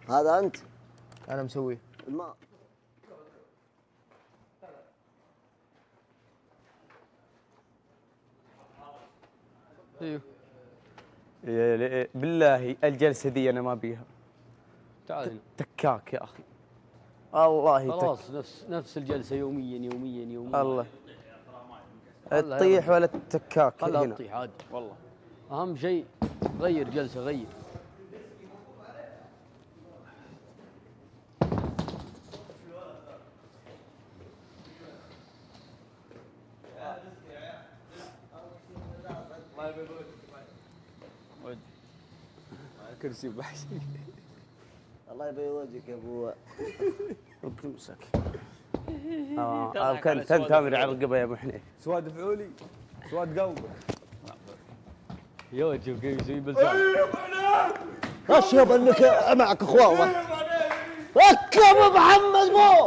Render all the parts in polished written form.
هذا انت؟ انا مسويه. ما ايوه بالله الجلسه دي انا ما بيها. تعال هنا. تكاك يا اخي. الله خلاص نفس الجلسه يوميا يوميا يوميا. الله تطيح ولا التكاك خلها هنا. تطيح عادي والله. اهم شيء غير جلسه غير. كرسي بحشي. الله يبيض وجهك يا ابو امسك. كان تامر على الرقبه يا ابو حنيف. سواد فعولي سواد قلبك يا ولد شوف كيف يسوي بلسان. اشهد انك معك اخوان. ركب محمد مو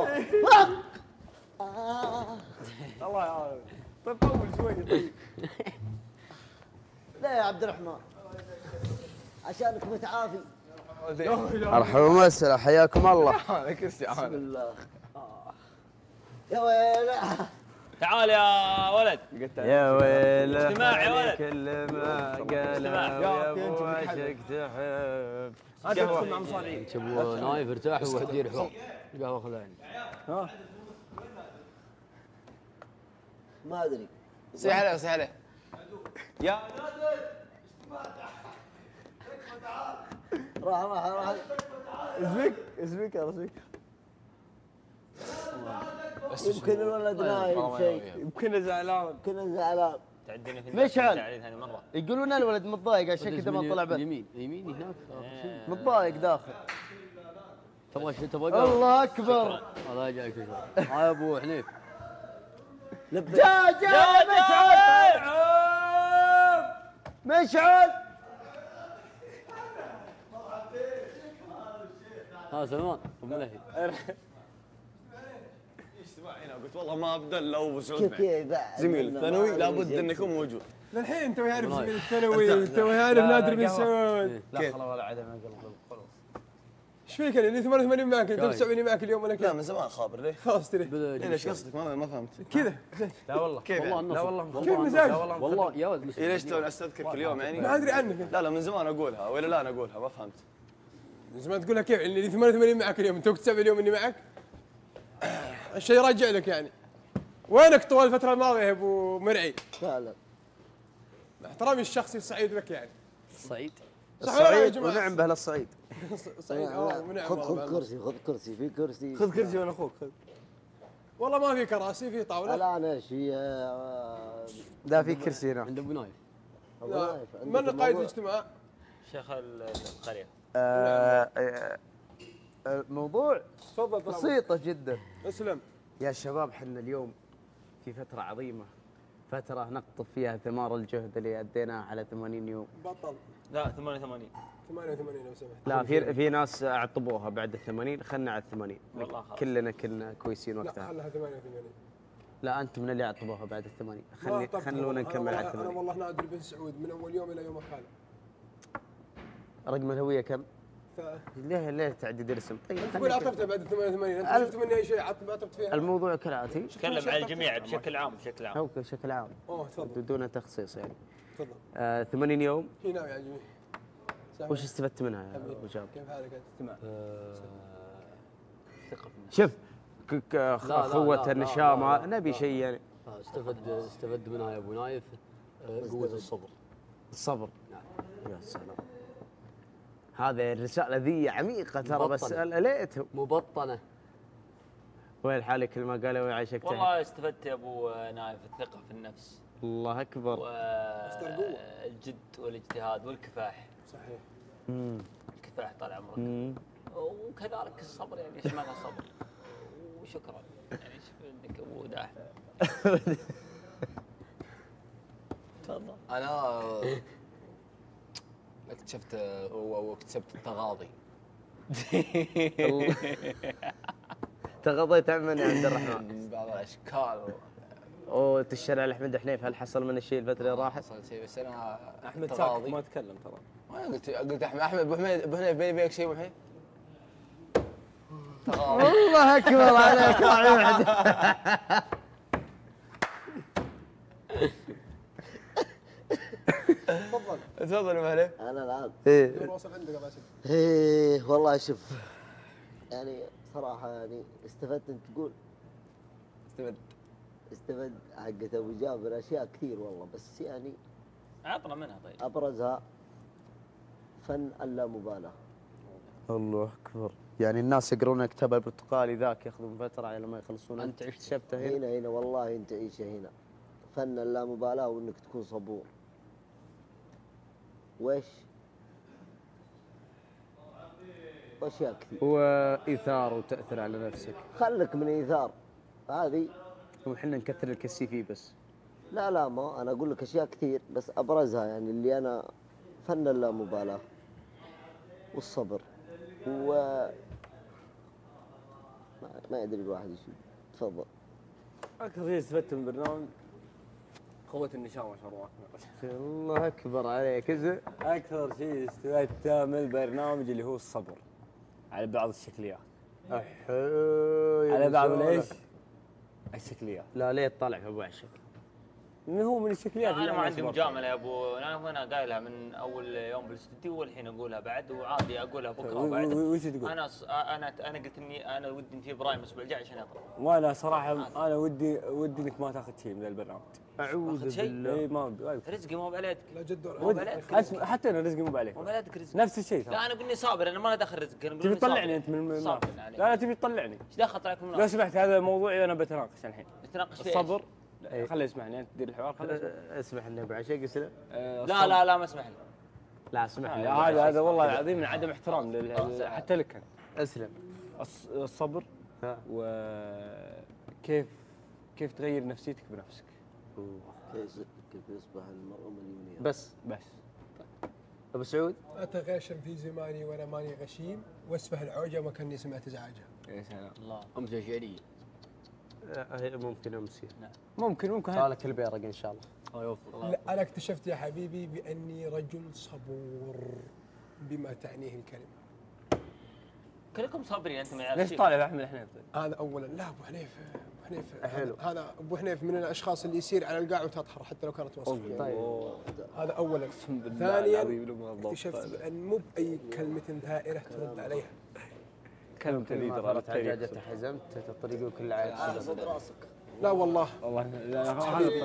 الله يعافيك. طيب طول شوي طيب. لا يا عبد الرحمن عشانك متعافي. مرحبا ومسهلا حياكم الله. هذا كرسي بسم عاد. الله. يا ويلي تعال يا ولد. يا ويل اجتماع يا ولد. كل ما قال يا ابو عشق تحب. انت تدخل مع مصارعين. ابو نايف ارتاح وواحد يرحم. القهوه خذها عندي. ها ما ادري. صيح عليه صيح عليه. يا راح اسمك يا رسمك. يمكن الولد نايم شيء. يمكن زعلان. يمكن زعلان. تعديني في مشعل. التعليل ثاني مره. يقولون الولد متضايق عشان كذا ما طلع بث. اليمين اليمين هناك آخر شيء. متضايق داخل. تبغى قهوة؟ الله اكبر. الله جايك يا ابو حنيف. جاء مشعل. مشعل. ها سلمان ابو ملهي. هنا قلت والله ما ابدا الا ابو سعود كيف معي. بعد زميل الثانوي لابد انه يكون موجود. للحين توي عارف زميل الثانوي توي عارف نادر بن سعود. لا خلاص ولا عدم قلب خلاص. ايش فيك انا 88 معك انت 79 معك اليوم انا لا كذا من زمان خابر ليه؟ خلاص ترى ليش قصدك ما فهمت. كذا لا والله كيف والله يعني؟ النصب. لا والله كيف مزاج والله يا ولد إيه ليش تو استذكر كل يوم يعني؟ ما ادري عنك لا من زمان اقولها ولا لا انا اقولها ما فهمت. زمان تقولها كيف اللي 88 معك اليوم انت 79 اليوم اني معك الشيء راجع لك يعني وينك طوال الفتره الماضيه يا ابو مرعي؟ فعلا. مع احترامي الشخصي السعيد لك يعني الصعيد. صح ولا لا يا الصعيد جماعه؟ ونعم باهل الصعيد. الصعيد ونعم خذ والله كرسي خذ كرسي في كرسي. خذ كرسي وانا اخوك خذ. والله ما في كراسي في طاوله الان ايش هي؟ لا في كرسي هنا. عند ابو نايف. لا. من قائد الاجتماع؟ شيخ القريه. الموضوع تفضل طال عمرك. بسيطة جدا. اسلم. يا شباب حنا اليوم في فترة عظيمة، فترة نقطف فيها ثمار الجهد اللي أديناه على 80 يوم. بطل لا 88. 88 لو سمحت. لا في ناس عطبوها بعد ال80، خلنا على ال80. والله خلاص. كلنا كنا كويسين لا وقتها. خلها 88. لا أنتم من اللي عطبوها بعد ال80. طب خلونا نكمل على انا ال80. والله نادر بن سعود من اول يوم الى يوم الحالي. رقم الهوية كم؟ ف ليه تعدد الاسم؟ طيب تقول خليك- عطفته بعد 88 انت شفت مني اي شيء عطفت فيها؟ الموضوع كالآتي. تكلم عن الجميع بشكل عام بشكل عام. أو بشكل عام تفضل بدون تخصيص يعني. تفضل 80 يوم هنا يا جميل. وش استفدت منها يا أبو جاب؟ كيف حالك انت؟ استمع ثقة في النفس. شوف لا، أخوة لا، النشامة لا، نبي لا. شيء يعني. استفد منها يا ابو نايف قوة الصبر. الصبر. يا سلام. هذه الرسالة ذي عميقة ترى بس مبطنة. ليتهم. مبطنة. وين حالك كل ما قالوا يعيشك والله استفدت يا ابو نايف الثقه في النفس الله أكبر. والجد والاجتهاد والكفاح. صحيح. الكفاح طال عمرك. وكذلك الصبر يعني ايش معنى الصبر؟ وشكرا يعني ايش عندك ابو داح؟ تفضل. انا اكتشفت واكتسبت التغاضي. تغضيت عمن يا عبد الرحمن. من بعض الاشكال وتشتري على احمد حنيف، هل حصل من الشيء الفترة اللي راحت؟ حصل شيء بس انا احمد ساكت تغاضي. ما تكلم ترى. ما قلت احمد ابو حنيف بيني وبينك شيء ابو حنيف؟ التغاضي. الله اكبر عليك راعي واحد. تفضل يا مهلي. انا الان إيه. واصل عندك يا باسل. ايه والله شوف، يعني صراحه يعني استفدت. انت تقول استفدت حقت ابو جابر اشياء كثير والله، بس يعني عطنا منها طيب. ابرزها فن اللامبالاه. الله اكبر. يعني الناس يقرون كتاب البرتقالي ذاك ياخذون فتره على ما يخلصون، أنت انت اكتشفته هنا. هنا والله انت عيشه هنا، فن اللامبالاه وانك تكون صبور. واشياء كثير. وايثار وتاثر على نفسك. خلك من ايثار هذه. وحنا نكثر الكسي فيه بس. لا ما انا اقول لك اشياء كثير، بس ابرزها يعني اللي انا فن اللامبالاه والصبر ما يدري الواحد ايش. تفضل. اكثر شيء استفدت من البرنامج قوة النشاء ما شاء الله. الله اكبر عليك. اكثر شيء استفدته من البرنامج اللي هو الصبر على بعض الشكليات. على بعض ايش؟ الشكليات. لا ليه تطلع في ابو عشق؟ من هو من الشكليات انا اللي ما عندي صبرت. مجامله يا ابو، انا قايلها من اول يوم بالاستديو والحين اقولها بعد، وعادي اقولها بكره وبعد. وش تقول؟ انا قلت اني انا ودي نجيب ابراهيم الاسبوع الجاي عشان يطلع. وانا صراحه انا ودي انك ما تاخذ شيء من البرنامج. اعوذ شيء؟ بالله. اي ما رزقي مو بعليك. لا جد مو بعليك رزقي. حتى انا رزقي مو عليك. مو بعليك رزقي. نفس الشيء ترى. لا انا قلني صابر، انا ما له دخل رزق. انا تبي تطلعني انت من صابر لا عليك. لا تبي تطلعني. ايش دخل طلعك من لو سمحت هذا موضوعي انا بتناقش الحين. نتناقش فيه. الصبر خليه يسمعني انت تدير الحوار خليه اسمح لي ابو عشق اسلم. لا ما اسمح لي. لا اسمح لي. هذا والله العظيم من عدم احترام حتى لك أنت. اسلم. الصبر ها. كيف تغير نفسيتك بنفسك. كيف يصبح المرء مليونير. بس ابو سعود. اتغاشم في زماني وانا ماني غشيم، واسفه العوجه ما كاني سمعت ازعاجها. يا سلام. الله. امزه شعريه. ممكن امسي. ممكن طالك البيرق ان شاء الله. الله يوفقك. لا انا اكتشفت يا حبيبي باني رجل صبور بما تعنيه الكلمه. كلكم صابرين انتم يا ليش طالع احمد الحين؟ هذا اولا. لا ابو حنيف حلو. هذا ابو حنيف من الاشخاص اللي يصير على القاع وتطهر حتى لو كانت وسط. طيب. هذا اولا. ثانيا اكتشفت بان مو باي كلمه ثائره ترد عليها. كلمة ذي ترى مرت عجاجة حزمت تطريق كل عاد صد راسك. لا والله. والله حبيبي.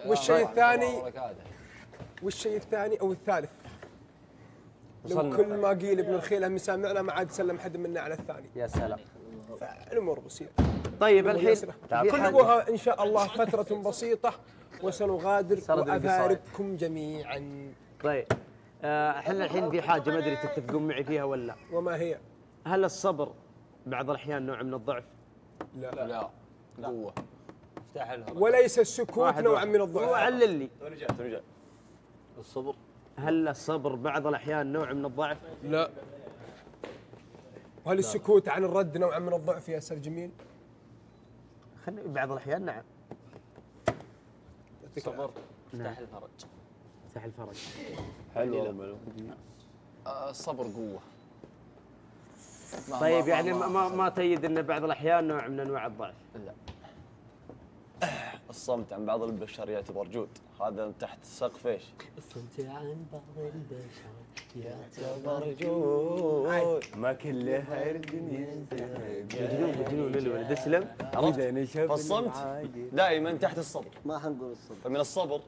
والشيء الثاني او الثالث، لو كل ما قيل ابن الخيل هم سامعنا ما عاد سلم حد منا على الثاني. يا سلام. الامور بسيطه. طيب الحين كلها ان شاء الله فتره بسيطه وسنغادر سرد القصائد. وافارقكم جميعا. طيب احنا الحين في حاجه ما ادري تتفقون معي فيها ولا. وما هي؟ هل الصبر بعض الاحيان نوع من الضعف؟ لا قوة. افتح الهواء. وليس السكوت نوعا من هو الضعف. علل لي. ترجع. الصبر. هل الصبر بعض الاحيان نوع من الضعف؟ لا. وهل السكوت عن الرد نوعا من الضعف يا استاذ جميل؟ بعض الاحيان نعم. صبر. افتح الفرج. افتح الفرج. حلو. الصبر قوة. طيب يعني ما تأيد ان بعض الاحيان نوع من انواع الضعف. لا. الصمت عن بعض البشر يعتبر جود، هذا تحت سقف ايش؟ الصمت عن بعض البشر يعتبر جود. ما كلها الدنيا جنون الولد اسلم. عرفت؟ فالصمت دائما تحت الصبر. ما حنقول الصبر. فمن الصبر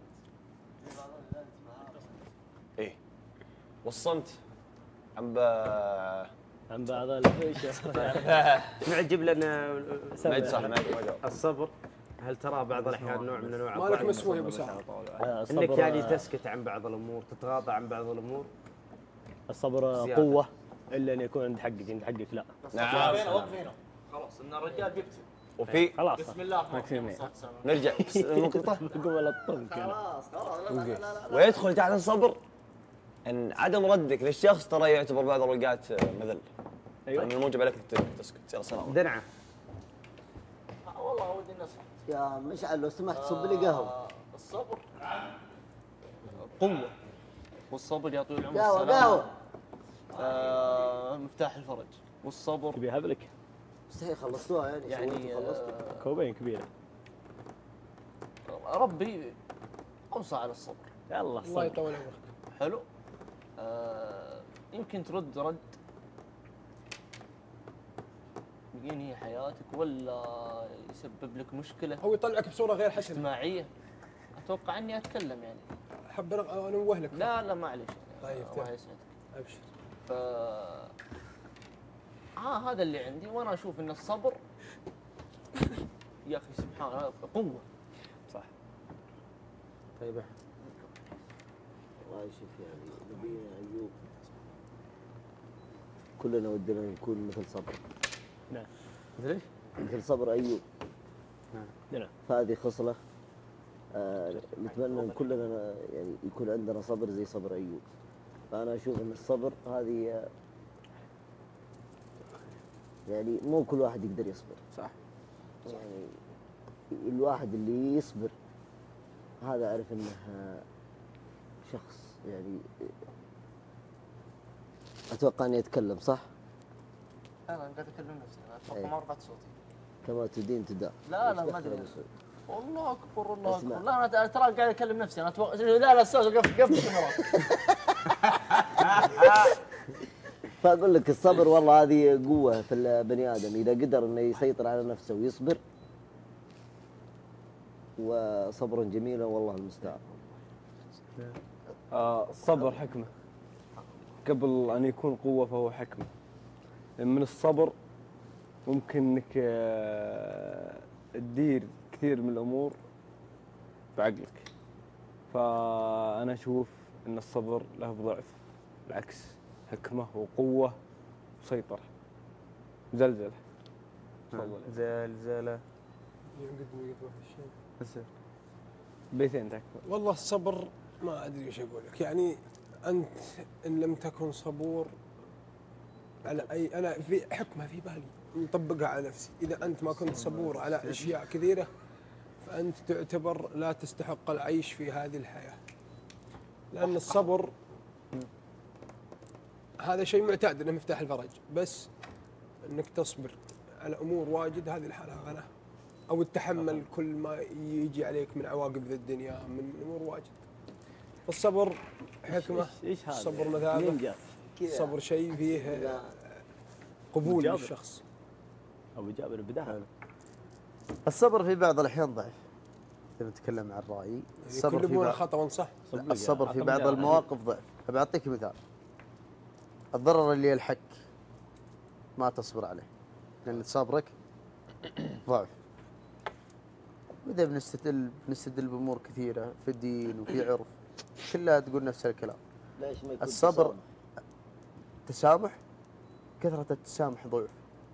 ايه، والصمت عن بعض البشر. نعجب لنا ما يد صح ما جاوب. الصبر. هل ترى بعض الاحيان نوع من انواع مالك الضعف؟ مسموح يا ابو سعد. انك يعني تسكت عن بعض الامور، تتغاضى عن بعض الامور. الصبر زيادة. قوه الا ان يكون عند حقك، عند حقك لا. نعم. خلاص ان الرجال بيبتل. وفي خلاص بسم الله نرجع النقطة قبل الطنك انا. خلاص لا. ويدخل تحت الصبر ان عدم ردك للشخص ترى يعتبر بعض الاوقات مذل. ايوه. من الموجب عليك تسكت. يلا سلام. دنعه. والله ودي النصح. يا مشعل لو سمحت صب لي قهوه. الصبر قوه والصبر يا طويل العمر قهوه. مفتاح الفرج والصبر تبي هبلك مستحيل خلصتوها يعني يعني سويتوا خلصتوا. كوبين كبيره. ربي اوصى على الصبر. يلا الله صبر. يطول عمرك. حلو. يمكن ترد رد يمكن هي حياتك ولا يسبب لك مشكله او يطلعك بصوره غير حسنه. اجتماعيه. اتوقع اني اتكلم يعني. احب انوه لك. لا معليش. طيب الله تمام. يسعدك. ابشر. ف هذا اللي عندي، وانا اشوف ان الصبر يا اخي سبحان الله قوه. صح. طيب أحمد. والله شوف يعني نبينا ايوب كلنا ودنا نكون مثل صبر. نعم. مثل ايش؟ مثل صبر ايوب. نعم. فهذه خصلة نتمنى ان كلنا يعني يكون عندنا صبر زي صبر ايوب. فانا اشوف ان الصبر هذه يعني مو كل واحد يقدر يصبر. صح. يعني الواحد اللي يصبر هذا اعرف انه شخص يعني اتوقع اني اتكلم صح؟ انا قاعد اكلم نفسي، انا اتوقع إيه. ما رفعت صوتي. كما تدين تدان. لا، إيش ما دخل أدري. الرسول؟ الله اكبر الله اسمع. اكبر. لا انا ترى قاعد اكلم نفسي. انا اتوقع لا استاذ قف الكاميرات. فاقول لك الصبر والله هذه قوه في البني ادم اذا قدر انه يسيطر على نفسه ويصبر. وصبر جميلا والله المستعان. الصبر حكمة، قبل أن يكون قوة فهو حكمة. من الصبر ممكن أنك تدير كثير من الأمور بعقلك. فأنا أشوف أن الصبر له ضعف، بالعكس حكمة وقوة وسيطرة. زلزلة. تفضل. زلزلة. بس بيتين تكفى. والله الصبر ما ادري ايش اقول لك. يعني انت ان لم تكن صبور على اي، انا في حكمه في بالي نطبقها على نفسي. اذا انت ما كنت صبور على اشياء كثيره فانت تعتبر لا تستحق العيش في هذه الحياه. لان الصبر هذا شيء معتاد انه مفتاح الفرج، بس انك تصبر على امور واجد هذه الحاله غنى. او التحمل كل ما يجي عليك من عواقب ذي الدنيا من امور واجد. فالصبر حكمه. ايش هذا؟ الصبر منين مثابه. جاء؟ الصبر شيء فيه قبول جابر. للشخص. ابو جابر البدايه. الصبر في بعض الأحيان ضعف. إذا نتكلم عن رأيي الصبر كل في بونا بعض خطأ صح. لا، الصبر في بعض المواقف ضعف. أبعطيك مثال. الضرر اللي يلحق ما تصبر عليه لأن صبرك ضعف. وإذا بنستدل بأمور كثيرة في الدين وفي عرف كلها تقول نفس الكلام. ليش ما يكون الصبر تسامح. كثرة التسامح ضعف.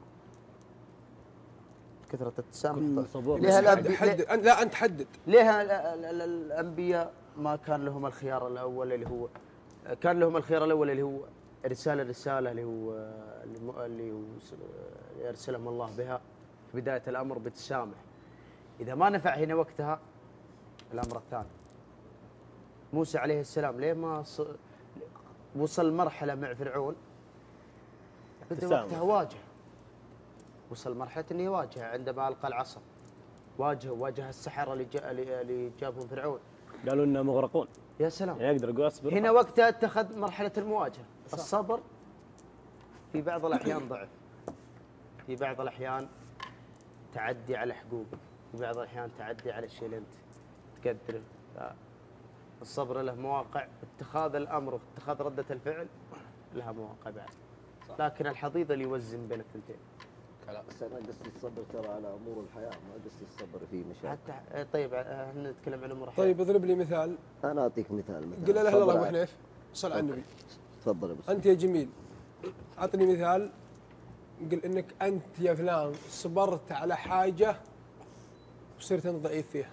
كثرة التسامح ضعف. صبور. ليها حدد. لا انت حدد. ليها الأنبياء ما كان لهم الخيار الأول اللي هو كان لهم الخيار الأول اللي هو إرسال الرسالة اللي هو يرسلهم الله بها في بداية الأمر بالتسامح. إذا ما نفع هنا وقتها الأمر الثاني. موسى عليه السلام ليه ما وصل مرحلة مع فرعون بدأ وقتها واجه. وصل مرحلة إنه يواجه عندما ألقى العصا. واجه السحرة اللي جابهم فرعون. قالوا اننا مغرقون. يا سلام. يعني اقدر اقول اصبر. هنا وقتها اتخذ مرحلة المواجهة. الصبر في بعض الأحيان ضعف. في بعض الأحيان تعدي على حقوقك. في بعض الأحيان تعدي على الشيء اللي أنت تقدره. الصبر له مواقع. اتخاذ الأمر واتخاذ ردة الفعل لها مواقع بعد. لكن الحضيض اللي يوزن بين الثنتين. بس انا قصدي الصبر ترى على امور الحياه، ما قصدي الصبر في مشاكل. حتى طيب احنا نتكلم عن امور طيب اضرب لي مثال. انا اعطيك مثال. قل لا اله الا الله ابو صبر حنيف. صل على النبي. تفضل يا ابو انت يا جميل اعطني مثال. قل انك انت يا فلان صبرت على حاجه وصرت انت ضعيف فيها.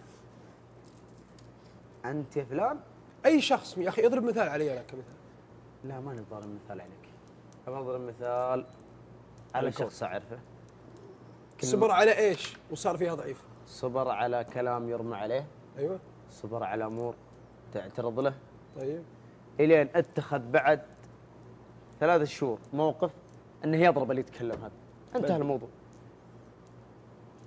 انت يا فلان. اي شخص يا اخي اضرب مثال علي انا كمثال. لا ما نضرب مثال عليك. ابغى اضرب مثال على شخص اعرفه. صبر على ايش وصار فيها ضعيف؟ صبر على كلام يرمى عليه. ايوه. صبر على امور تعترض له. طيب. الين اتخذ بعد 3 شهور موقف انه يضرب اللي يتكلم هذا. انتهى الموضوع.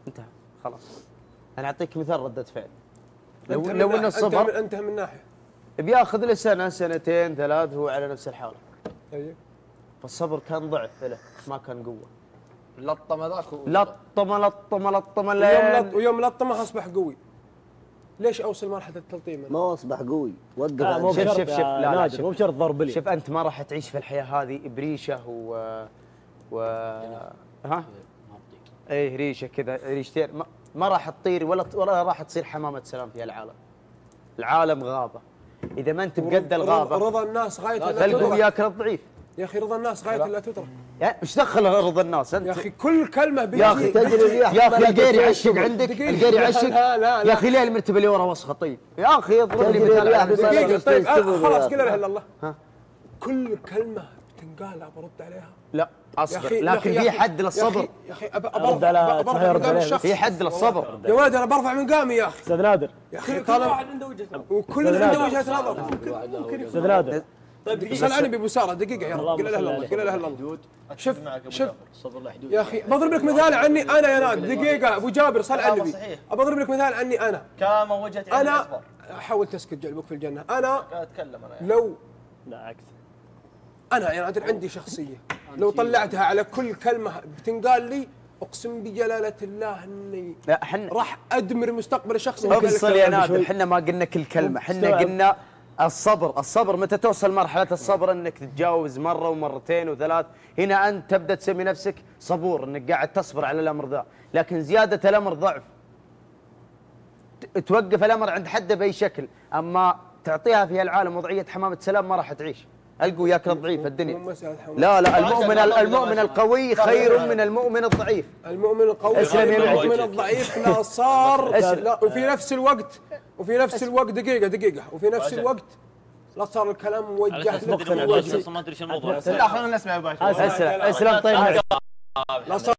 انتهى خلاص. انا اعطيك مثال ردة فعل. أنت لو من ان ناحية- الصبر أنت من ناحية. بياخذ له سنه سنتين ثلاث هو على نفس الحاله، أيوه. فالصبر كان ضعف له ما كان قوه. لطم هذاك لطم لين ويوم لطمه أصبح قوي. ليش أوصل مرحلة التلطيم أنا؟ ما هو اصبح قوي، وقف مو عند- شوف بشرط شوف يا لا نادر، شوف. مو بشرط ضرب لي. شوف انت ما راح تعيش في الحياه هذه بريشه و ها ايه ريشه كذا ريشتين ما راح تطير ولا راح تصير حمامه سلام في العالم. العالم غابه، اذا ما انت بقد الغابه رضا الناس غاية لا تلقوا تدرك. وياك الضعيف. يا أخي رضا الناس غاية لا تدرك. يعني ايش دخل رضا الناس انت؟ يا أخي كل كلمة يا اخي تدري ليه يا اخي ما القير لا يعشق تدري. عندك، دقيقة. القير يعشق. لا، لا، لا. يا اخي ليه المرتبه اللي ورا وسخه؟ طيب يا اخي اضرب لي تدري مثال ليه على أحمد دقيقة. طيب استوى خلاص يا قل لا إله أخي. إلا الله. ها. كل كلمة بتنقال برد عليها. لا اصبر، يا لكن أخي- في حد للصبر. يا أخي أرد على برفع اسمها يرد من قام عليه. الشخص. في حد للصبر. يا ولد أنا برفع من قامي يا أخي. استاذ نادر، يا أخي طالما عنده وجهه نظر. وكل أستاذ عنده نادر. وجهة نظر. استاذ نادر، طيب دقيقه صل على النبي ابو ساره دقيقه يا رب قل لا اله الا الله قل لا اله الا الله. شوف شوف الصبر له حدود. يا اخي بضرب لك مثال عني انا يا ناد دقيقه ابو جابر صل على النبي. صحيح. بضرب لك مثال عني انا. كلامه وجهه انا حاول تسكت جلبك في الجنه. انا اتكلم انا يعني. لو لا عكس. انا يا نادر عندي شخصيه لو طلعتها على كل كلمه بتنقال لي اقسم بجلاله الله اني لا احنا راح ادمر مستقبل الشخص اللي قال افصل يا الكلام. نادر، احنا ما قلنا كل كلمه، احنا استوعب. قلنا الصبر متى توصل مرحله الصبر انك تتجاوز مره ومرتين وثلاث، هنا انت تبدا تسمي نفسك صبور انك قاعد تصبر على الامر ذا، لكن زياده الامر ضعف. توقف الامر عند حده باي شكل، اما تعطيها في العالم وضعيه حمامه سلام ما راح تعيش. القوا ياك الضعيف مو الدنيا. مسألة حول. لا المؤمن القوي خير من المؤمن الضعيف. المؤمن القوي اسلم يا المؤمن معجز. الضعيف ناصار. اسلم. لا وفي نفس الوقت دقيقة وفي نفس الوقت لا صار الكلام موجه لك. ما ادري شو الموضوع. لا خلينا نسمع ابو اسلم طيب. لا صار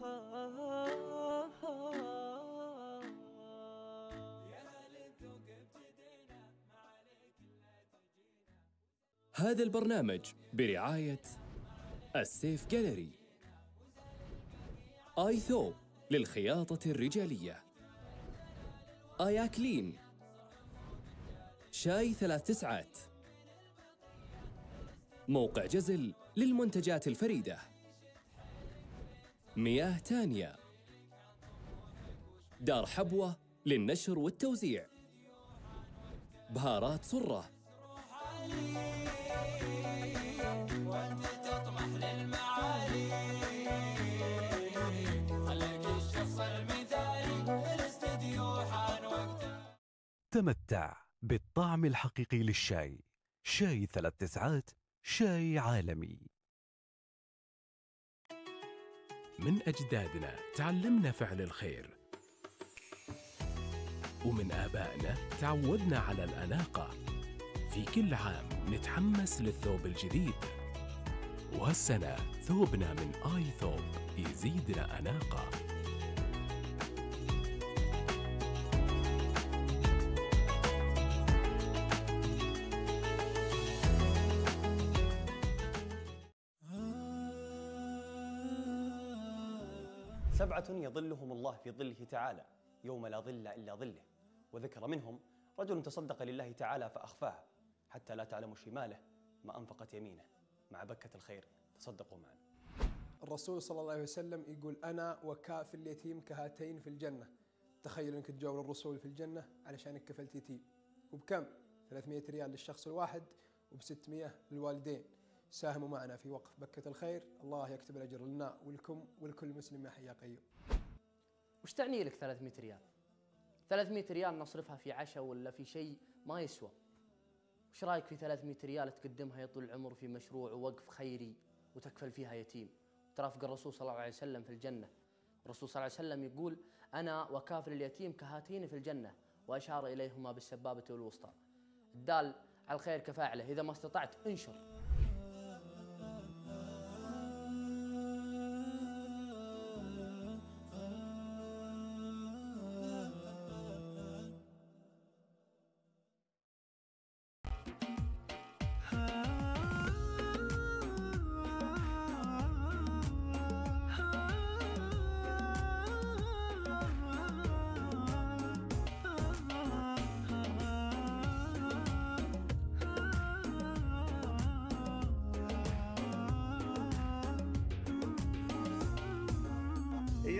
هذا البرنامج برعاية السيف جاليري، آي ثوب للخياطة الرجالية، آيا كلين، شاي 3 تسعات، موقع جزل للمنتجات الفريدة، مياه تانية، دار حبوة للنشر والتوزيع، بهارات صرة، تمتع بالطعم الحقيقي للشاي. شاي 3 تسعات، شاي عالمي. من أجدادنا تعلمنا فعل الخير، ومن آبائنا تعودنا على الأناقة. في كل عام نتحمس للثوب الجديد، وهالسنة ثوبنا من آي ثوب يزيدنا أناقة. سبعة يظلهم الله في ظله تعالى يوم لا ظل إلا ظله، وذكر منهم رجل تصدق لله تعالى فأخفاه حتى لا تعلم شماله ما أنفقت يمينه. مع بكة الخير تصدقوا معنا. الرسول صلى الله عليه وسلم يقول أنا وكافل اليتيم كهاتين في الجنة. تخيل أنك تجاور الرسول في الجنة علشانك كفلت يتيم. وبكم؟ 300 ريال للشخص الواحد وب600 للوالدين. ساهموا معنا في وقف بكة الخير، الله يكتب الأجر لنا ولكم ولكل مسلم يا حي يا قيوم. وش تعني لك 300 ريال؟ 300 ريال نصرفها في عشاء ولا في شيء ما يسوى. وش رايك في 300 ريال تقدمها يا طول العمر في مشروع ووقف خيري وتكفل فيها يتيم، ترافق الرسول صلى الله عليه وسلم في الجنة. الرسول صلى الله عليه وسلم يقول أنا وكافل اليتيم كهاتين في الجنة، وأشار إليهما بالسبابة والوسطى. الدال على الخير كفاعله، إذا ما استطعت انشر.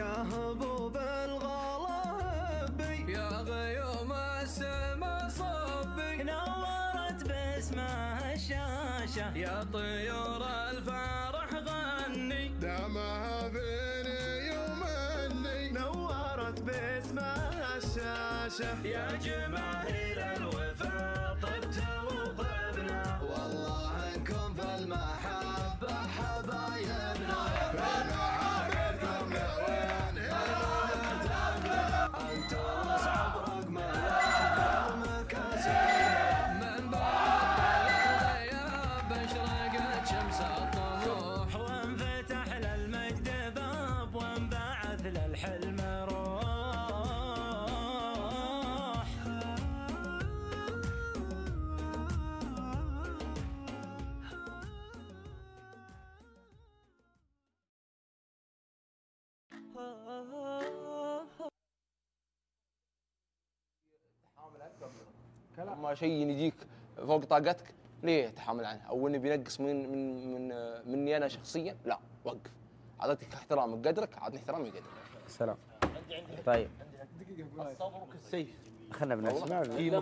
يا هبوب الغلا يا غيوم السما صبي نورت باسمها الشاشة يا طيور الفرح غني دامها بيني ومني نورت باسمها الشاشة يا جماهير الوفا طبت وطبنا والله انكم في المحبة حبايبنا معابركم يا وين انتم اصعب رقم من بعد يا بشرقت شمس الطموح وانفتح للمجد باب وانبعث للحلم روح ما شيء يجيك فوق طاقتك ليه تحامل عنه؟ او انه بينقص مني انا شخصيا؟ لا، وقف. اعطيتك احترامك قدرك، اعطني احترامي قدرك. سلام. طيب الصبر كالسيف. خلنا بنسمع.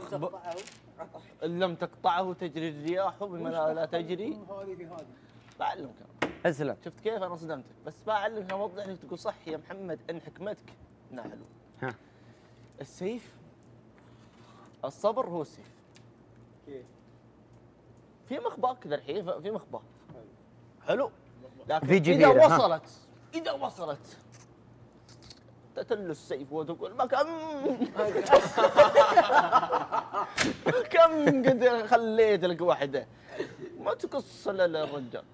إن لم تقطعه تجري الرياح بما لا تجري. بعلمك. اسلم. شفت كيف انا صدمتك، بس بعلمك اوضح لك تقول صح يا محمد ان حكمتك انها حلوه. ها. السيف، الصبر هو السيف. كيف؟ في مخباه كذا الحين، في مخباه. حلو. لكن في جبيرة، إذا وصلت تتل السيف وتقول ما كم كم قد خليت لك واحدة ما تقص للرجال.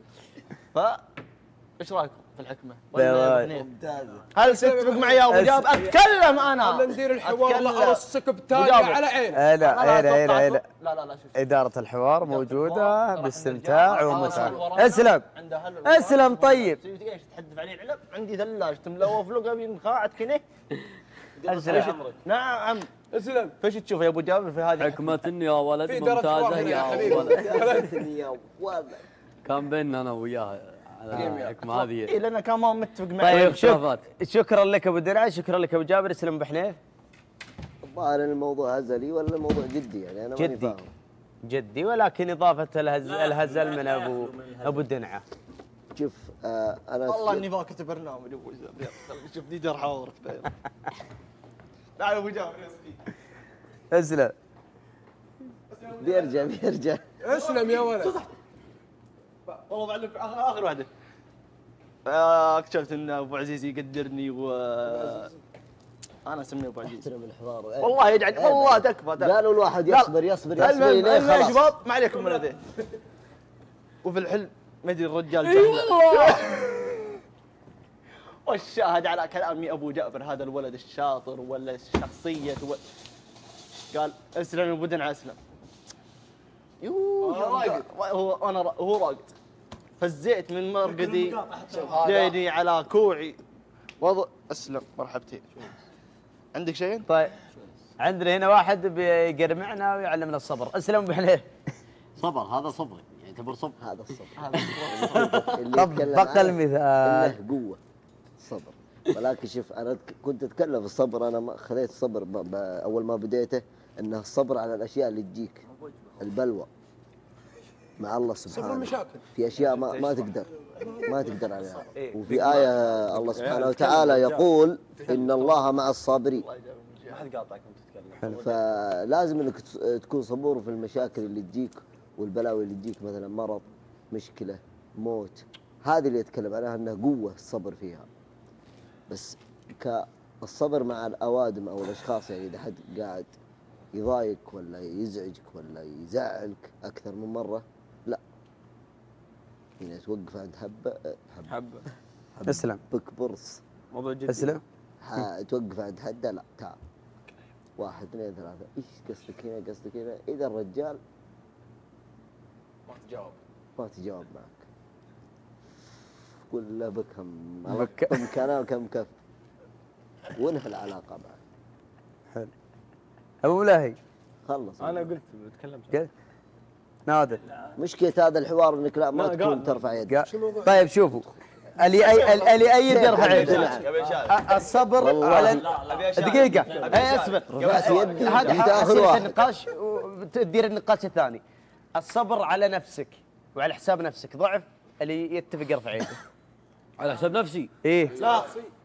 ايش رايكم في الحكمة؟ ممتازة. هل تتفق معي يا ابو جاب؟ اتكلم انا. خلينا ندير الحوار. لا ارصك بتالي على عين. لا لا إدارة الحوار موجودة باستمتاع ومتعة. اسلم. اسلم. طيب. ايش تحدث عليه العلب؟ عندي ثلاجة ملوف له قبل قاعد كنه. اسلم. نعم. اسلم. فايش تشوف يا ابو جابر في هذه؟ حكمة يا ولد ممتازة يا ولد. يا ولد. كان بيننا انا وياه على الحكمة هذه. اي لان كان ما متفق معي. طيب شكرا لك ابو درع، شكرا لك ابو جابر. اسلم ابو حنيف. الظاهر ان الموضوع هزلي ولا الموضوع جدي؟ يعني انا ماني فاهم. جدي ولكن اضافه الهزل من ابو دنعه. شوف انا والله اني فاكت برنامج ابو جابر. شوفني دار حوارك. لا ابو جابر اسلم. بيرجع. اسلم يا ولد. والله بعلمك اخر واحده. اكتشفت ان ابو عزيز يقدرني انا اسميه ابو عزيز. احترم الحوار. والله يجعل والله تكفى. قالوا الواحد يصبر يا شباب ما عليكم من هذا. وفي الحلم ما ادري الرجال جهله. والشاهد على كلامي ابو جابر هذا الولد الشاطر ولا الشخصيه قال اسلم يا ابو دنعه اسلم. هو راقد. فزيت من مرقدي ديني على كوعي وضع اسلم. مرحبتين. عندك شيء؟ طيب عندنا هنا واحد بيقرمعنا ويعلمنا الصبر. اسلم ابو حنيف. صبر هذا صبري يعتبر صبر. هذا الصبر. طبق المثال. انه قوه الصبر. ولكن شوف انا كنت اتكلم في الصبر. انا ما خذيت الصبر اول ما بديته انه الصبر على الاشياء اللي تجيك، البلوى مع الله سبحانه. في اشياء ما تقدر عليها. وفي آية الله سبحانه وتعالى يقول إن الله مع الصابرين. ما حد قاطعك وانت تتكلم. فلازم انك تكون صبور في المشاكل اللي تجيك والبلاوي اللي تجيك، مثلا مرض، مشكلة، موت. هذه اللي يتكلم عنها انها قوة الصبر فيها. بس كالصبر مع الأوادم أو الأشخاص، يعني إذا حد قاعد يضايقك ولا يزعجك ولا يزعلك أكثر من مرة، لا، يعني توقف عند حبة اسلم. بك برص. موضوع جدي. اسلم. توقف عند حد، لا تعال 1 2 3 ايش قصدك هنا، قصدك هنا. إذا الرجال ما تجاوب معك قول له بكم كان وكم كف وانهي العلاقة معك. حلو. أبو ملاهي خلص. أنا قلت بتكلم. قلت نادر. مشكلة هذا الحوار انك لا ما تكون ترفع يدك. طيب شوفوا اللي يأيد يرفع يده. يا بشار الصبر على دقيقة. اصبر. هذا أسئلة النقاش وتدير النقاش الثاني. الصبر على نفسك وعلى حساب نفسك ضعف، اللي يتفق يرفع يده. على حساب نفسي؟ ايه. لا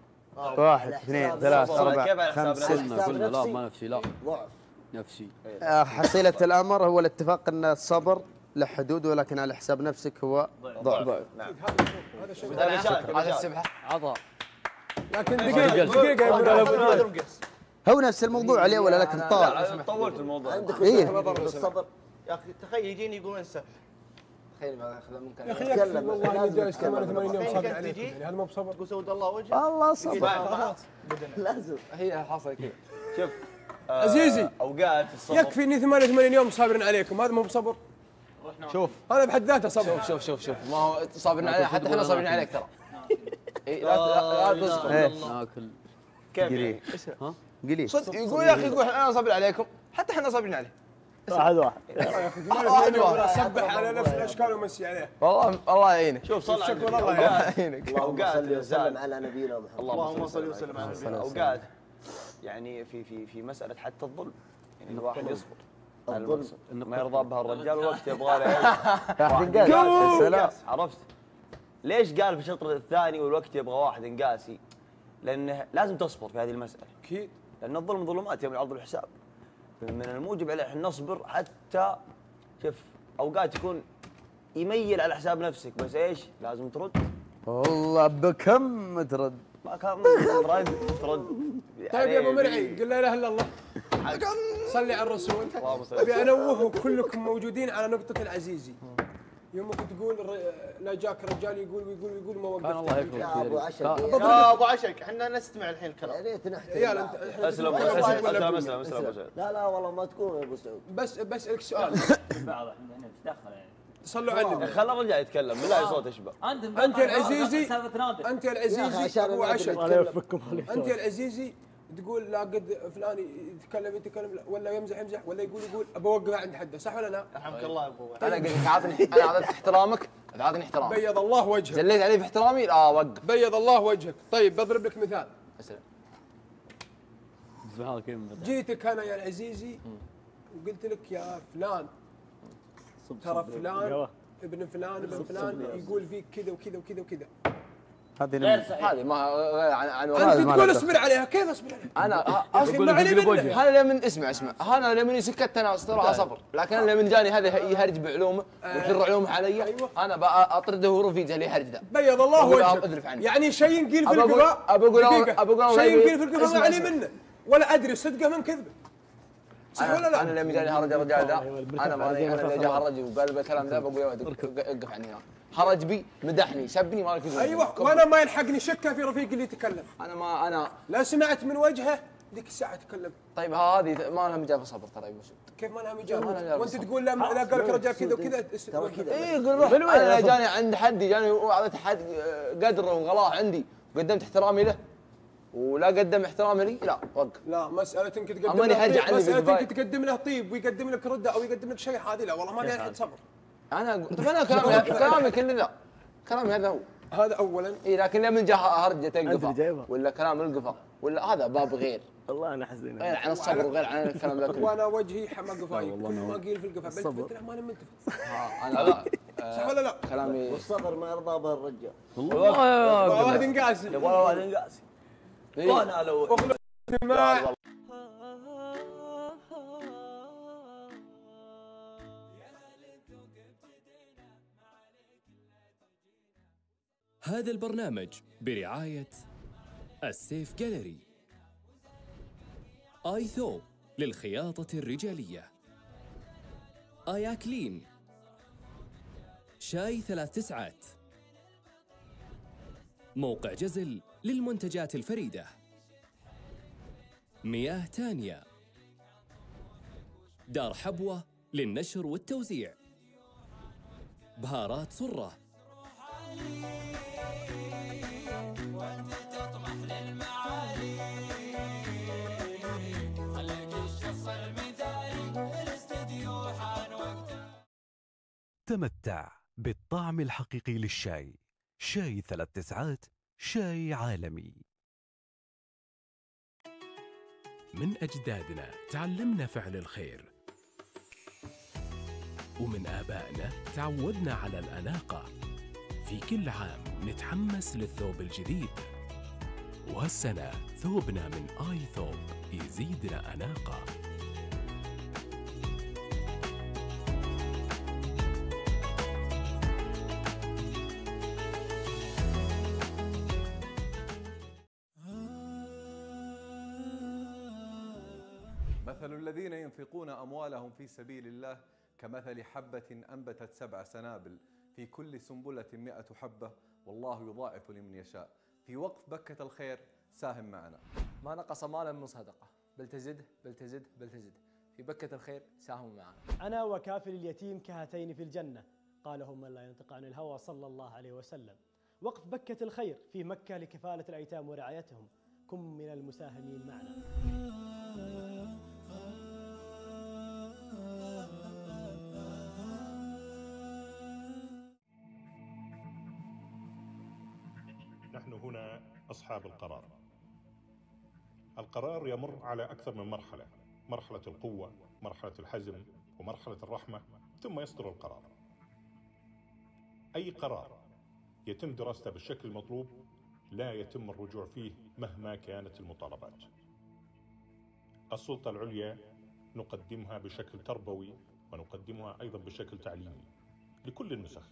1 2 3 4 5 قلنا لا ما نفسي لا ضعف نفسي. حصيلة الأمر هو الاتفاق أن الصبر له حدود، ولكن على حساب نفسك هو ضعف. نعم. هذا شيء هذا السبحه عطى. لكن دقيقة يا ابو هو نفس الموضوع عليه ولا لكن طال؟ طولت الموضوع. عندك إيه. بالصبر يا اخي تخيل يجيني يقول انسى. تخيل ما اخذ منك يا اخي يكفي والله اني جالس 88 يوم صابر عليكم، يعني هذا مو بصبر. تقول سود الله وجهه. الله صبر. لازم هي حاصل كذا. شوف عزيزي اوقات الصبر يكفي اني 88 يوم صابرين عليكم، هذا مو بصبر. شوف هذا بحد ذاته صبر. شوف ما هو صابرين عليك، حتى احنا صابرين عليك ترى. لا تصبر. ناكل قليل. ها؟ قليل. صدق يقول يا اخي يقول انا صابر عليكم، حتى احنا صابرين عليه. واحد يا اخي 88 يوم سبح على نفس الاشكال ومسي عليه. والله الله يعينك. شوف صل على شكرا الله يعينك. اللهم صل وسلم على نبينا محمد. اللهم صل وسلم على نبينا. اوقات يعني في مساله حتى الظلم، يعني الواحد يصبر على المقصد ما يرضى بها الرجال والوقت يبغى له سلام. عرفت ليش قال في الشطر الثاني والوقت يبغى واحد قاسي؟ لانه لازم تصبر في هذه المساله اكيد، لان الظلم ظلمات يوم العرض والحساب. من الموجب عليه احنا نصبر حتى شوف اوقات يكون يميل على حساب نفسك، بس ايش؟ لازم ترد. والله بكم ترد؟ ما كان رد ترد. طيب يا ابو مرعي قل لا اله الا الله، صلي على الرسول. ابي انوه كلكم موجودين على نقطة العزيزي. يومك تقول لا جاك رجال يقول ويقول ويقول ما وقفت. الله يكرمك يا ابو عشق يا ابو عشق احنا نستمع الحين الكلام. يا ريت نحترم. يا انت اسلم اسلم. لا والله ما تكون يا ابو سعود. بس بسالك سؤال. بعض احنا ايش دخل يعني؟ صلوا على النبي. خلى الرجال يتكلم بالله صوت اشبه. انت يا العزيزي، انت يا العزيزي ابو عشق، انت يا العزيزي تقول لا قد فلان يتكلم ولا يمزح ولا يقول ابى اوقف عند حده، صح ولا لا؟ رحمك الله يا ابو. انا قلت لك انا اعطيتك احترامك، اعطيني احترامك. بيض الله وجهك. زليت علي في احترامي، لا وقف. بيض الله وجهك. طيب بضرب لك مثال. جيتك انا يا العزيزي وقلت لك يا فلان ترى فلان ابن فلان يقول فيك كذا وكذا وكذا وكذا. هذه ما غير عن انت تقول اصبر عليها، كيف اصبر عليها؟ انا اصبر ما علي منه. هذا لمن اسمع انا لمن سكت انا صراحه صبر، لكن انا لمن جاني هذا يهرج بعلومه ويحر علومه علي، انا اطرده ورفيجه اللي يهرج ذا. بيض الله وجهك. يعني شيء نقيل في القضاء، شيء نقيل في القضاء ما علي منه ولا ادري صدقه من كذبه. صح ولا لا؟ انا لما جاني هرج الرجال ذا، انا اللي جاء هرج وقال الكلام ذا بقول يا ولد وقف عني هنا. هرج بي مدحني سبني ما لك. ايوه وانا ما يلحقني شكه في رفيقي اللي يتكلم. انا لا سمعت من وجهه ذيك الساعه تكلم. طيب هذه ما لها مجال في الصبر ترى يا يوسف. كيف ما لها مجال؟ وانت تقول لا قال لك رجال كذا وكذا ترى كذا. اي يقول روح. انا جاني عند حد جاني واعطيت حد قدره وغلاه عندي وقدمت احترامي له ولا قدم احترامي لي، لا وقف. لا مساله انك تقدم له طيب، مساله انك تقدم له طيب ويقدم لك رده او يقدم لك شيء، هذه لا والله ما لها حد صبر. طيب انا كلامي كله لا، كلامي هذا هو. هذا اولا. اي لكن لما جاء هرجه تنقفه ولا كلام القفه ولا هذا باب غير. والله انا حزين. غير عن الصبر وغير عن الكلام ذا كله. وانا وجهي حما قفاي، كل ما قيل في القفا بلتفت له ماني ملتفت. انا لا صح ولا لا؟ كلامي والصبر ما يرضى به الرجال. والله واحد قاسي. يبغى واحد قاسي. وانا لو هذا البرنامج برعاية السيف جاليري، آي ثوب للخياطة الرجالية، آيا كلين، شاي 3 تسعات، موقع جزل للمنتجات الفريدة، مياه تانيا، دار حبوة للنشر والتوزيع، بهارات صرة، تمتع بالطعم الحقيقي للشاي. شاي 3 تسعات شاي عالمي. من أجدادنا تعلمنا فعل الخير، ومن آبائنا تعودنا على الأناقة. في كل عام نتحمس للثوب الجديد، وهالسنة ثوبنا من آي ثوب يزيدنا أناقة. مثل الذين ينفقون أموالهم في سبيل الله كمثل حبة أنبتت 7 سنابل في كل سنبلة 100 حبة والله يضاعف لمن يشاء. في وقف بكة الخير ساهم معنا. ما نقص مالا من صدقة، بل تزد بل تزد بل تزد. في بكة الخير ساهموا معنا. أنا وكافل اليتيم كهاتين في الجنة، قاله من لا ينطق عن الهوى صلى الله عليه وسلم. وقف بكة الخير في مكة لكفالة الأيتام ورعايتهم، كن من المساهمين معنا. نحن هنا أصحاب القرار. القرار يمر على أكثر من مرحلة، مرحلة القوة، مرحلة الحزم، ومرحلة الرحمة، ثم يصدر القرار. أي قرار يتم دراسته بالشكل المطلوب لا يتم الرجوع فيه مهما كانت المطالبات. السلطة العليا نقدمها بشكل تربوي ونقدمها أيضا بشكل تعليمي لكل النسخ.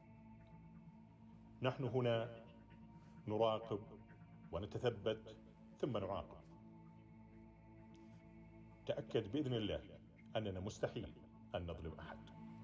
نحن هنا نراقب ونتثبت ثم نعاقب. تأكد بإذن الله أننا مستحيل أن نظلم أحد.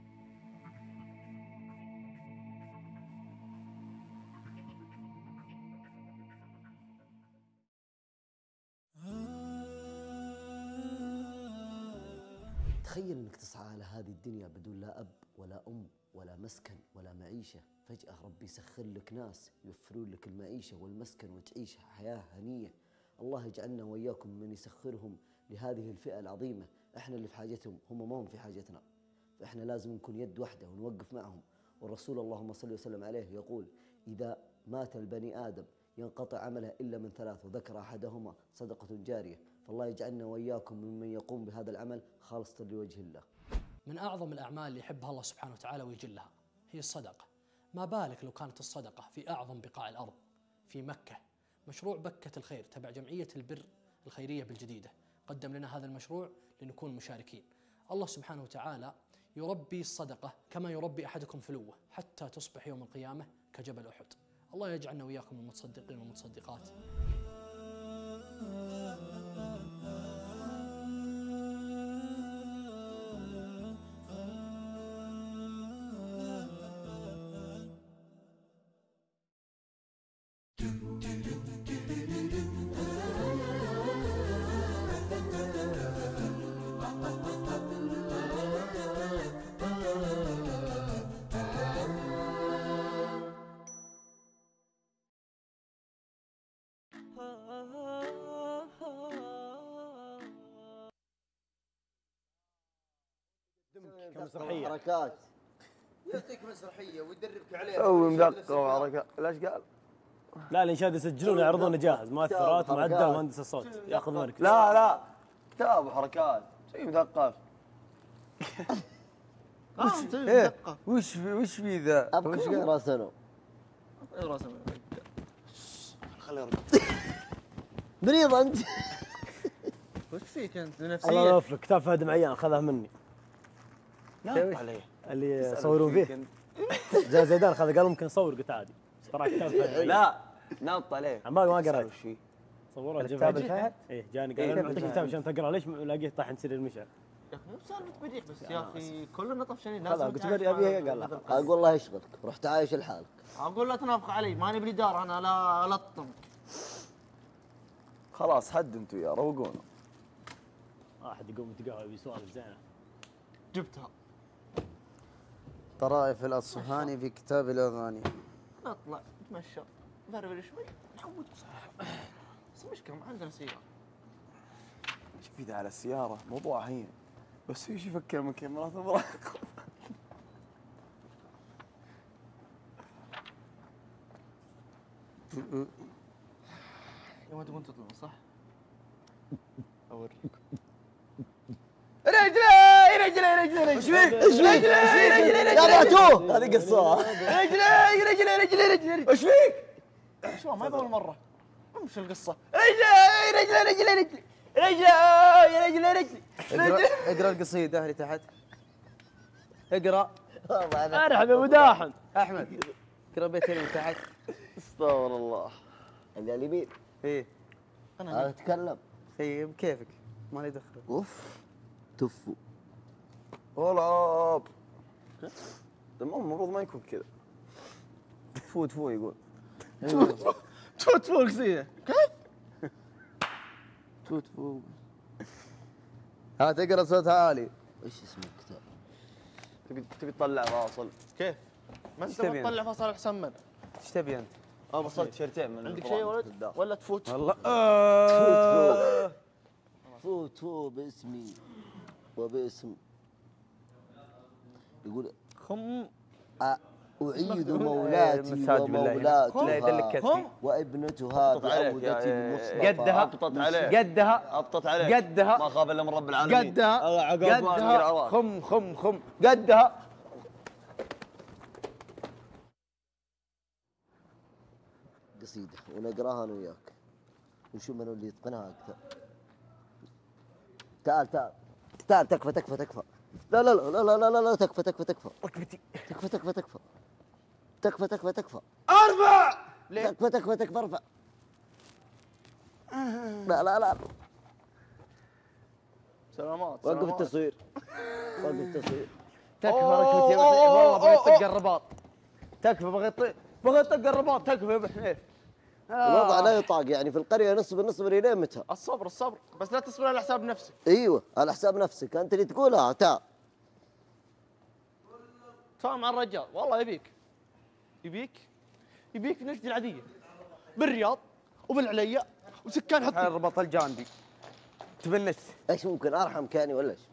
تخيل انك تسعى على هذه الدنيا بدون لا اب ولا ام ولا مسكن ولا معيشه، فجأة ربي يسخر لك ناس يوفرون لك المعيشه والمسكن وتعيش حياه هنيه. الله يجعلنا واياكم من يسخرهم لهذه الفئه العظيمه. احنا اللي في حاجتهم، هم ما هم في حاجتنا، فاحنا لازم نكون يد واحده ونوقف معهم. والرسول اللهم صل وسلم عليه يقول: اذا مات البني ادم ينقطع عمله الا من 3، وذكر احدهما صدقه جاريه. فالله يجعلنا واياكم ممن يقوم بهذا العمل خالصة لوجه الله. من أعظم الأعمال اللي يحبها الله سبحانه وتعالى ويجلها هي الصدقة. ما بالك لو كانت الصدقة في أعظم بقاع الأرض في مكة. مشروع بكة الخير تبع جمعية البر الخيرية بالجديدة قدم لنا هذا المشروع لنكون مشاركين. الله سبحانه وتعالى يربي الصدقة كما يربي أحدكم فلوه حتى تصبح يوم القيامة كجبل أحد. الله يجعلنا وإياكم المتصدقين والمتصدقات. كمسرحية حركات يعطيك مسرحية ويدربك عليها. سوي مدقة وحركات. ليش قال؟ لا الإنشاد يسجلون يعرضونه جاهز، مؤثرات معدل مهندس الصوت ياخذ منك. لا كتاب وحركات زي مثقف. وش في ذا؟ وش قرا سنو؟ خليه يرقد. مريض انت. وش فيك انت نفسيا؟ الله يوفقك. كتاب فهد معيان اخذها مني. لا عليه اللي يصورون فيه. زي زيدان اخذ قال ممكن نصور، قلت عادي. ترى كتاب فهد معيان. لا نط عليه. ما قريت. صوروه كتاب الفهد؟ ايه جاني قال اعطيك كتاب عشان تقرا. ليش لاقيه طاحن سرير المشعل؟ يا اخي مو بسالفه بديع بس يا اخي كلنا طفشانين. خلاص قلت بدي ابيها. قال لا اقول الله يشغلك، رحت عايش لحالك. اقول لا تنافق علي، ماني بالاداره انا، لا الطمك. خلاص هد انتوا يا روقونا. واحد يقوم يتقهوى بسوالف زينه. جبتها. طرائف الأصفهاني في كتاب الأغاني. نطلع نتمشى نفرفر شوي نحود. بس المشكلة ما عندنا سيارة. شوف إذا على السيارة موضوع هين، بس ايش يفكر من كاميرات المراقبة. يوم تبون تطلعون صح؟ اوريك رجلي رجلي رجلي ايش فيك؟ ايش فيك؟ يا بعتوه هذه قصة. رجلي رجلي رجلي رجلي ايش فيك؟ شو ما اول مرة وش القصة؟ رجلي رجلي رجلي رجلي اقرا القصيدة اللي تحت. اقرا. ارحب يا ابو داحم. احمد اقرا بيتين اللي تحت. استغفر الله. اللي على اليمين. ايه انا اتكلم. اي بكيفك ما لي دخل. اوف تفو. والله المفروض ما يكون كذا. تفو تفو يقول. تفو تفو القصيدة كيف؟ تفو تفو. ها تقرا صوت عالي. ايش اسم الكتاب؟ تبي تطلع فاصل كيف؟ ما انت تطلع فاصل حسن من؟ ايش تبي انت؟ بصلت تيشيرتين من عندك شيء ولد؟ ولا تفوت؟ والله تفو تفو باسمي وباسم. يقول أعيد مولاتي ومولاتها وابنتها بعودة المصطفى. قدها أبطت عليه قدها أبطت عليه قدها ما خاب إلا من رب العالمين. قدها خم قدها. قصيدة ونقراها أنا وياك ونشوف من اللي يتقنها أكثر. تعال تكفى. لا تكفى. ركبتي. تكفى. ارفع. تكفى ارفع. لا سلامات. وقف التصوير. تكفى ركبتي والله بغيت طق الرباط. تكفى بغيت طق الرباط. تكفى يا ابو حنيف. الوضع لا يطاق يعني في القرية نصبر لين متى؟ الصبر بس لا تصبر على حساب نفسك. ايوه على حساب نفسك انت اللي تقولها. تعال تفاهم مع الرجال والله يبيك في نجدي العادية بالرياض وبالعليا وسكان حطي الرباط الجاندي تبنت. ايش ممكن ارحم كاني ولا ايش؟